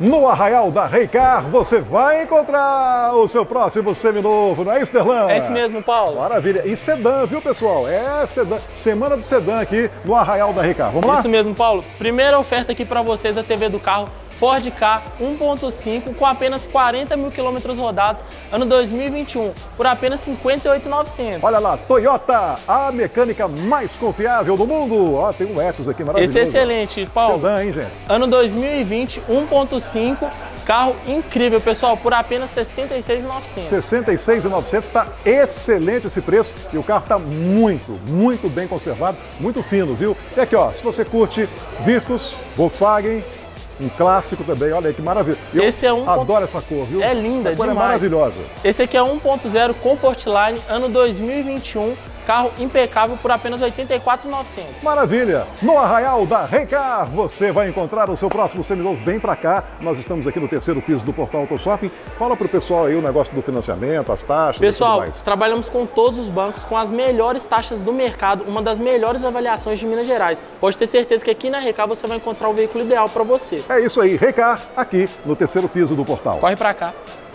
No Arraial da Reicar, você vai encontrar o seu próximo seminovo, não é isso, Derlan? É isso mesmo, Paulo. Maravilha. E sedã, viu, pessoal? É sedã. Semana do sedã aqui no Arraial da Reicar. Vamos lá? Isso mesmo, Paulo. Primeira oferta aqui para vocês da TV do carro. Ford Ka 1.5 com apenas 40 mil quilômetros rodados, ano 2021, por apenas R$ 58.900. Olha lá, Toyota, a mecânica mais confiável do mundo. Ó, tem um Etios aqui maravilhoso. Esse é excelente, Paulo. Sedã, hein, gente? Ano 2020, 1.5, carro incrível, pessoal, por apenas R$ 66.900. R$ 66.900, está excelente esse preço e o carro está muito bem conservado, muito fino, viu? E aqui, ó, se você curte Virtus, Volkswagen, um clássico também, olha aí que maravilha. Eu adoro essa cor, viu? É linda, essa cor demais. É maravilhosa. Esse aqui é 1.0 Comfortline, ano 2021, carro impecável por apenas R$ 84.900. Maravilha! No Arraial da Reicar, você vai encontrar o seu próximo seminovo. Vem pra cá, nós estamos aqui no terceiro piso do Portal Auto Shopping. Fala pro pessoal aí o negócio do financiamento, as taxas. Pessoal, e tudo mais. trabalhamos com todos os bancos, com as melhores taxas do mercado, uma das melhores avaliações de Minas Gerais. Pode ter certeza que aqui na Reicar você vai encontrar o veículo ideal para você. É isso aí, Reicar, aqui no terceiro piso do Portal. Corre pra cá.